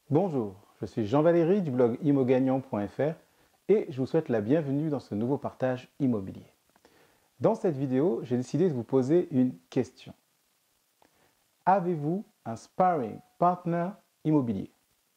Bonjour, je suis Jean-Valéry du blog immogagnant.fr et je vous souhaite la bienvenue dans ce nouveau partage immobilier. Dans cette vidéo, j'ai décidé de vous poser une question. Avez-vous un sparring partner immobilier?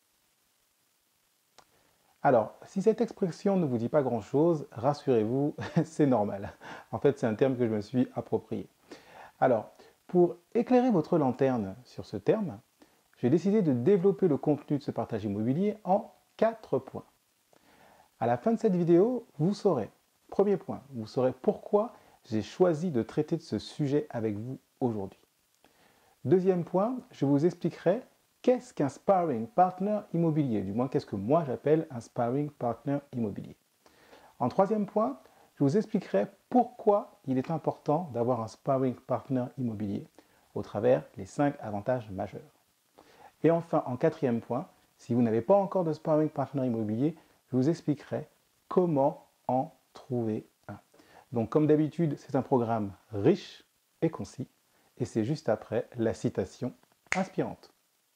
Alors, si cette expression ne vous dit pas grand-chose, rassurez-vous, c'est normal. En fait, c'est un terme que je me suis approprié. Alors, pour éclairer votre lanterne sur ce terme, j'ai décidé de développer le contenu de ce partage immobilier en 4 points. À la fin de cette vidéo, vous saurez, premier point, vous saurez pourquoi j'ai choisi de traiter de ce sujet avec vous aujourd'hui. Deuxième point, je vous expliquerai qu'est-ce qu'un sparring partner immobilier, du moins qu'est-ce que moi j'appelle un sparring partner immobilier. En troisième point, je vous expliquerai pourquoi il est important d'avoir un sparring partner immobilier au travers les 5 avantages majeurs. Et enfin, en quatrième point, si vous n'avez pas encore de sparring partner immobilier, je vous expliquerai comment en trouver un. Donc comme d'habitude, c'est un programme riche et concis, et c'est juste après la citation inspirante.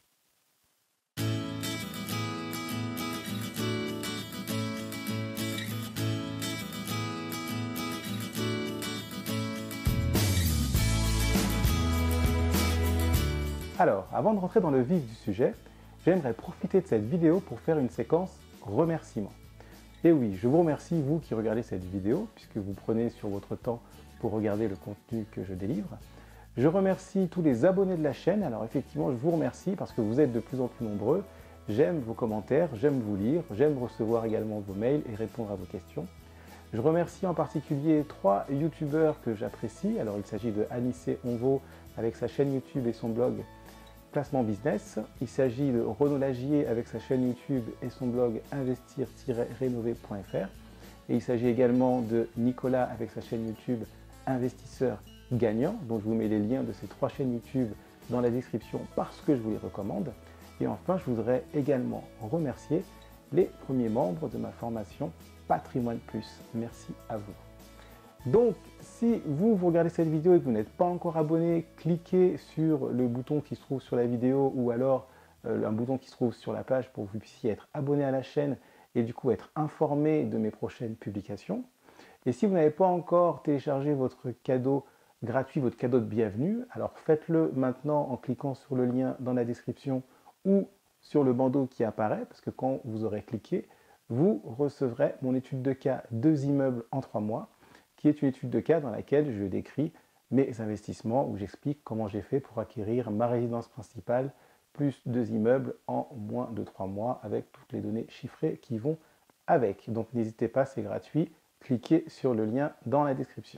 Alors, avant de rentrer dans le vif du sujet, j'aimerais profiter de cette vidéo pour faire une séquence remerciements. Et oui, je vous remercie, vous qui regardez cette vidéo, puisque vous prenez sur votre temps pour regarder le contenu que je délivre. Je remercie tous les abonnés de la chaîne. Alors effectivement, je vous remercie parce que vous êtes de plus en plus nombreux. J'aime vos commentaires, j'aime vous lire, j'aime recevoir également vos mails et répondre à vos questions. Je remercie en particulier 3 youtubeurs que j'apprécie. Alors il s'agit de Anissé Onvo avec sa chaîne YouTube et son blog Placement Business. Il s'agit de Renaud Lagier avec sa chaîne YouTube et son blog investir-rénover.fr. Et il s'agit également de Nicolas avec sa chaîne YouTube Investisseur Gagnant, dont je vous mets les liens de ces 3 chaînes YouTube dans la description parce que je vous les recommande. Et enfin, je voudrais également remercier les premiers membres de ma formation Patrimoine Plus. Merci à vous. Donc, si vous regardez cette vidéo et que vous n'êtes pas encore abonné, cliquez sur le bouton qui se trouve sur la vidéo ou alors un bouton qui se trouve sur la page pour que vous puissiez être abonné à la chaîne et du coup être informé de mes prochaines publications. Et si vous n'avez pas encore téléchargé votre cadeau gratuit, votre cadeau de bienvenue, alors faites-le maintenant en cliquant sur le lien dans la description ou sur le bandeau qui apparaît, parce que quand vous aurez cliqué, vous recevrez mon étude de cas 2 immeubles en 3 mois, qui est une étude de cas dans laquelle je décris mes investissements, où j'explique comment j'ai fait pour acquérir ma résidence principale, plus 2 immeubles en moins de 3 mois, avec toutes les données chiffrées qui vont avec. Donc n'hésitez pas, c'est gratuit, cliquez sur le lien dans la description.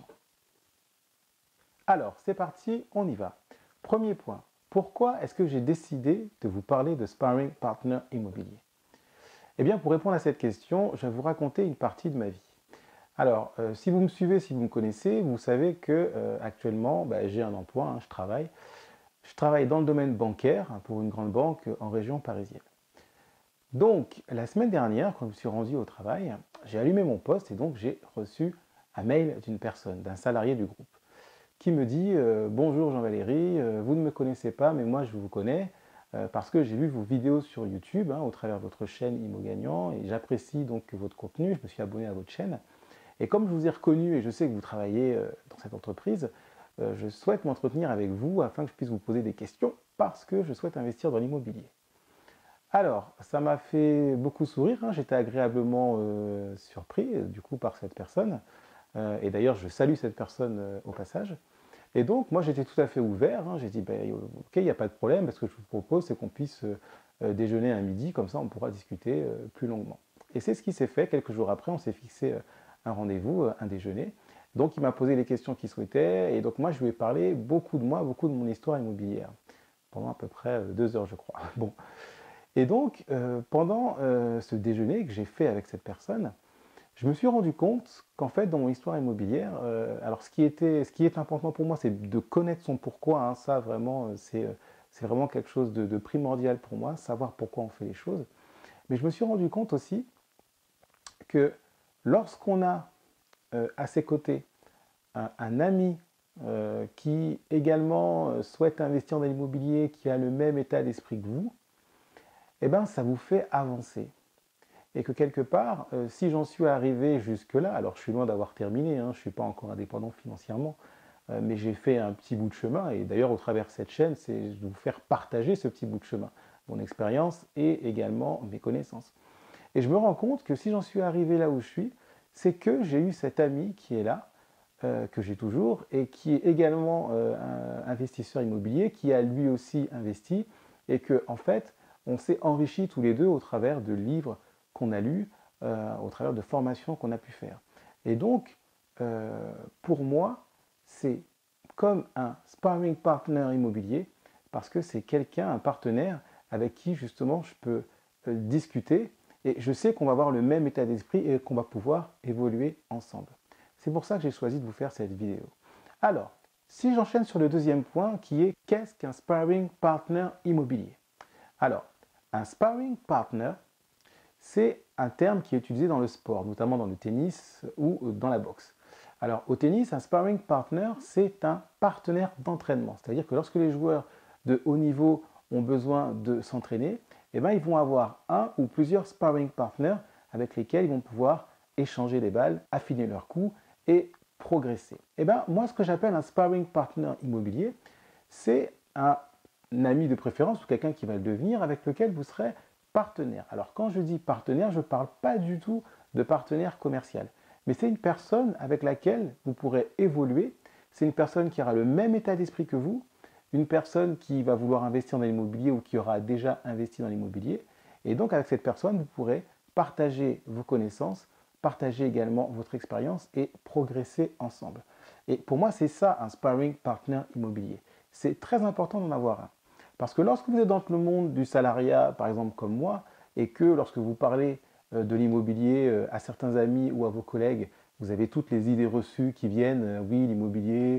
Alors, c'est parti, on y va. Premier point, pourquoi est-ce que j'ai décidé de vous parler de sparring partner immobilier? Eh bien, pour répondre à cette question, je vais vous raconter une partie de ma vie. Alors, si vous me suivez, si vous me connaissez, vous savez que actuellement, j'ai un emploi, hein, je travaille. Je travaille dans le domaine bancaire pour une grande banque en région parisienne. Donc, la semaine dernière, quand je me suis rendu au travail, j'ai allumé mon poste et donc j'ai reçu un mail d'une personne, d'un salarié du groupe, qui me dit bonjour Jean-Valéry, vous ne me connaissez pas, mais moi je vous connais parce que j'ai vu vos vidéos sur YouTube au travers de votre chaîne Immogagnant et j'apprécie donc votre contenu, je me suis abonné à votre chaîne. Et comme je vous ai reconnu et je sais que vous travaillez dans cette entreprise, je souhaite m'entretenir avec vous afin que je puisse vous poser des questions parce que je souhaite investir dans l'immobilier. Alors, ça m'a fait beaucoup sourire, hein, j'étais agréablement surpris du coup par cette personne. Et d'ailleurs, je salue cette personne au passage. Et donc, moi, j'étais tout à fait ouvert. Hein. J'ai dit, ok, il n'y a pas de problème. Ce que je vous propose, c'est qu'on puisse déjeuner à midi. Comme ça, on pourra discuter plus longuement. Et c'est ce qui s'est fait. Quelques jours après, on s'est fixé un rendez-vous, un déjeuner. Donc, il m'a posé les questions qu'il souhaitait. Et donc, moi, je lui ai parlé beaucoup de moi, beaucoup de mon histoire immobilière. Pendant à peu près 2 heures, je crois. Bon. Et donc, pendant ce déjeuner que j'ai fait avec cette personne, je me suis rendu compte qu'en fait, dans mon histoire immobilière, alors ce qui est important pour moi, c'est de connaître son pourquoi. Hein, ça, vraiment, c'est vraiment quelque chose de primordial pour moi, savoir pourquoi on fait les choses. Mais je me suis rendu compte aussi que lorsqu'on a à ses côtés un ami qui également souhaite investir dans l'immobilier, qui a le même état d'esprit que vous, eh ben, ça vous fait avancer. Et que quelque part, si j'en suis arrivé jusque-là, alors je suis loin d'avoir terminé, hein, je ne suis pas encore indépendant financièrement, mais j'ai fait un petit bout de chemin, et d'ailleurs au travers de cette chaîne, c'est de vous faire partager ce petit bout de chemin, mon expérience et également mes connaissances. Et je me rends compte que si j'en suis arrivé là où je suis, c'est que j'ai eu cet ami qui est là, que j'ai toujours, et qui est également un investisseur immobilier, qui a lui aussi investi, et que en fait, on s'est enrichis tous les deux au travers de livres qu'on a lus, au travers de formations qu'on a pu faire. Et donc, pour moi, c'est comme un sparring partner immobilier, parce que c'est quelqu'un, un partenaire, avec qui justement je peux discuter, et je sais qu'on va avoir le même état d'esprit et qu'on va pouvoir évoluer ensemble. C'est pour ça que j'ai choisi de vous faire cette vidéo. Alors, si j'enchaîne sur le deuxième point qui est qu'est-ce qu'un sparring partner immobilier? Alors, un sparring partner, c'est un terme qui est utilisé dans le sport, notamment dans le tennis ou dans la boxe. Alors, au tennis, un sparring partner, c'est un partenaire d'entraînement. C'est-à-dire que lorsque les joueurs de haut niveau ont besoin de s'entraîner, eh ben, ils vont avoir un ou plusieurs sparring partners avec lesquels ils vont pouvoir échanger les balles, affiner leurs coups et progresser. Eh ben, moi, ce que j'appelle un sparring partner immobilier, c'est un ami de préférence ou quelqu'un qui va le devenir avec lequel vous serez partenaire. Alors quand je dis partenaire, je ne parle pas du tout de partenaire commercial, mais c'est une personne avec laquelle vous pourrez évoluer, c'est une personne qui aura le même état d'esprit que vous, une personne qui va vouloir investir dans l'immobilier ou qui aura déjà investi dans l'immobilier, et donc avec cette personne, vous pourrez partager vos connaissances, partager également votre expérience et progresser ensemble. Et pour moi, c'est ça un sparring partner immobilier. C'est très important d'en avoir un. Parce que lorsque vous êtes dans le monde du salariat, par exemple comme moi, et que lorsque vous parlez de l'immobilier à certains amis ou à vos collègues, vous avez toutes les idées reçues qui viennent, oui, l'immobilier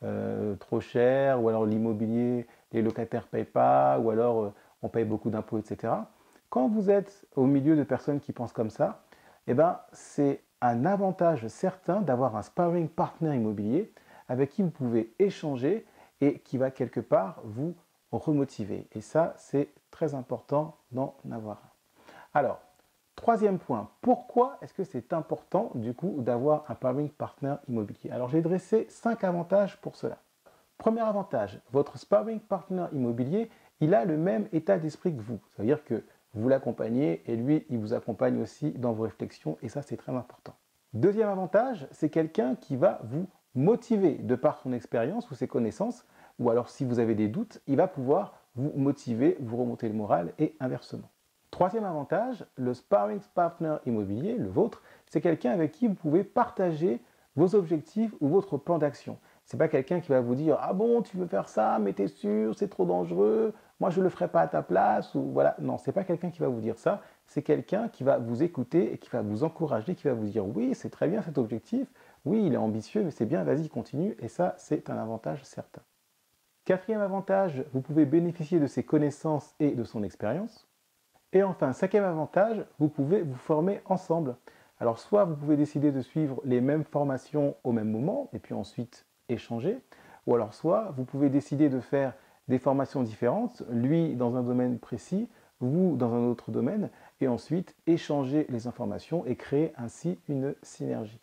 trop cher, ou alors l'immobilier, les locataires ne payent pas, ou alors on paye beaucoup d'impôts, etc. Quand vous êtes au milieu de personnes qui pensent comme ça, eh ben, c'est un avantage certain d'avoir un sparring partner immobilier avec qui vous pouvez échanger et qui va quelque part vous remotiver. Et ça, c'est très important d'en avoir un. Alors, troisième point, pourquoi est-ce que c'est important du coup d'avoir un sparring partner immobilier? Alors, j'ai dressé 5 avantages pour cela. Premier avantage, votre sparring partner immobilier, il a le même état d'esprit que vous. Ça veut dire que vous l'accompagnez et lui, il vous accompagne aussi dans vos réflexions et ça, c'est très important. Deuxième avantage, c'est quelqu'un qui va vous motiver de par son expérience ou ses connaissances, ou alors si vous avez des doutes, il va pouvoir vous motiver, vous remonter le moral et inversement. Troisième avantage, le sparring partner immobilier, le vôtre, c'est quelqu'un avec qui vous pouvez partager vos objectifs ou votre plan d'action. C'est pas quelqu'un qui va vous dire ah bon tu veux faire ça mais t'es sûr c'est trop dangereux moi je le ferai pas à ta place ou voilà non c'est pas quelqu'un qui va vous dire ça c'est quelqu'un qui va vous écouter et qui va vous encourager qui va vous dire oui c'est très bien cet objectif oui il est ambitieux mais c'est bien vas-y continue et ça c'est un avantage certain. Quatrième avantage vous pouvez bénéficier de ses connaissances et de son expérience. Et enfin, cinquième avantage, vous pouvez vous former ensemble. Alors soit vous pouvez décider de suivre les mêmes formations au même moment et puis ensuite échanger, ou alors soit vous pouvez décider de faire des formations différentes, lui dans un domaine précis, vous dans un autre domaine, et ensuite échanger les informations et créer ainsi une synergie.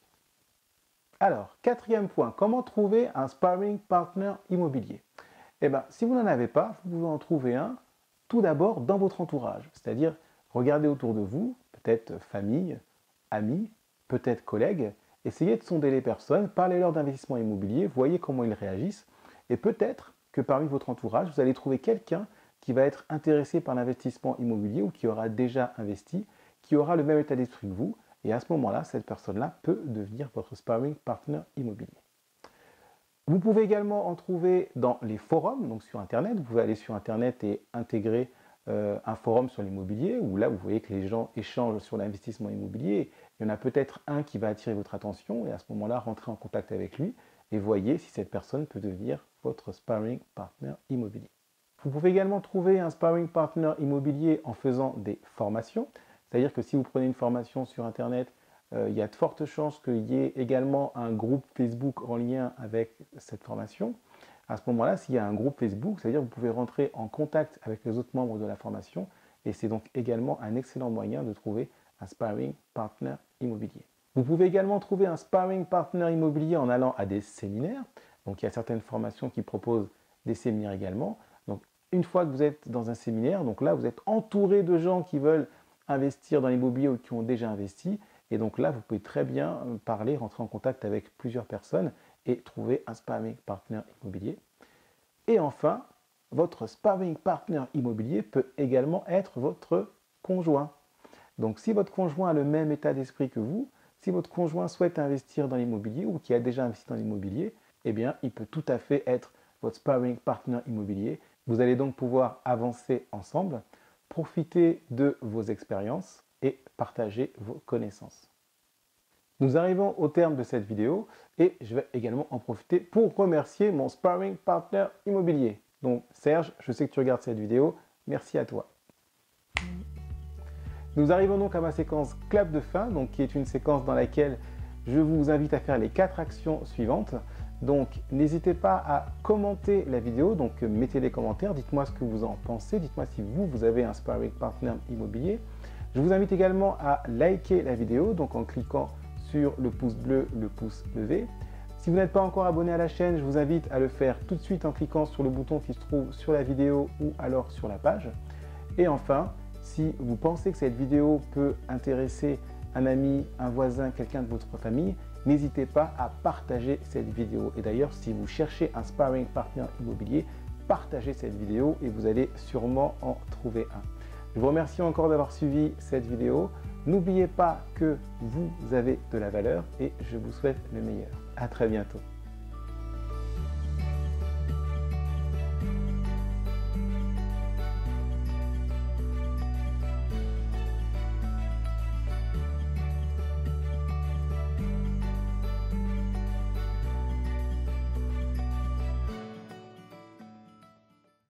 Alors, quatrième point, comment trouver un sparring partner immobilier? Eh bien, si vous n'en avez pas, vous pouvez en trouver un tout d'abord dans votre entourage, c'est-à-dire regardez autour de vous, peut-être famille, amis, peut-être collègues, essayez de sonder les personnes, parlez-leur d'investissement immobilier, voyez comment ils réagissent, et peut-être que parmi votre entourage, vous allez trouver quelqu'un qui va être intéressé par l'investissement immobilier ou qui aura déjà investi, qui aura le même état d'esprit que vous, et à ce moment-là, cette personne-là peut devenir votre sparring partner immobilier. Vous pouvez également en trouver dans les forums, donc sur Internet. Vous pouvez aller sur Internet et intégrer un forum sur l'immobilier, où là, vous voyez que les gens échangent sur l'investissement immobilier. Il y en a peut-être un qui va attirer votre attention, et à ce moment-là, rentrez en contact avec lui et voyez si cette personne peut devenir votre sparring partner immobilier. Vous pouvez également trouver un sparring partner immobilier en faisant des formations. C'est-à-dire que si vous prenez une formation sur Internet, il y a de fortes chances qu'il y ait également un groupe Facebook en lien avec cette formation. À ce moment-là, s'il y a un groupe Facebook, c'est-à-dire que vous pouvez rentrer en contact avec les autres membres de la formation et c'est donc également un excellent moyen de trouver un sparring partner immobilier. Vous pouvez également trouver un sparring partner immobilier en allant à des séminaires. Donc il y a certaines formations qui proposent des séminaires également. Donc une fois que vous êtes dans un séminaire, donc là vous êtes entouré de gens qui veulent investir dans l'immobilier ou qui ont déjà investi. Et donc là, vous pouvez très bien parler, rentrer en contact avec plusieurs personnes et trouver un sparring partner immobilier. Et enfin, votre sparring partner immobilier peut également être votre conjoint. Donc si votre conjoint a le même état d'esprit que vous, si votre conjoint souhaite investir dans l'immobilier ou qui a déjà investi dans l'immobilier, eh bien, il peut tout à fait être votre sparring partner immobilier. Vous allez donc pouvoir avancer ensemble, profiter de vos expériences et partager vos connaissances. Nous arrivons au terme de cette vidéo et je vais également en profiter pour remercier mon sparring partner immobilier. Donc Serge, je sais que tu regardes cette vidéo, merci à toi. Nous arrivons donc à ma séquence clap de fin, donc qui est une séquence dans laquelle je vous invite à faire les 4 actions suivantes. Donc n'hésitez pas à commenter la vidéo, donc mettez les commentaires, dites-moi ce que vous en pensez, dites-moi si vous avez un sparring partner immobilier. Je vous invite également à liker la vidéo, donc en cliquant sur le pouce bleu, le pouce levé. Si vous n'êtes pas encore abonné à la chaîne, je vous invite à le faire tout de suite en cliquant sur le bouton qui se trouve sur la vidéo ou alors sur la page. Et enfin, si vous pensez que cette vidéo peut intéresser un ami, un voisin, quelqu'un de votre famille, n'hésitez pas à partager cette vidéo. Et d'ailleurs, si vous cherchez un sparring partner immobilier, partagez cette vidéo et vous allez sûrement en trouver un. Je vous remercie encore d'avoir suivi cette vidéo. N'oubliez pas que vous avez de la valeur et je vous souhaite le meilleur. À très bientôt.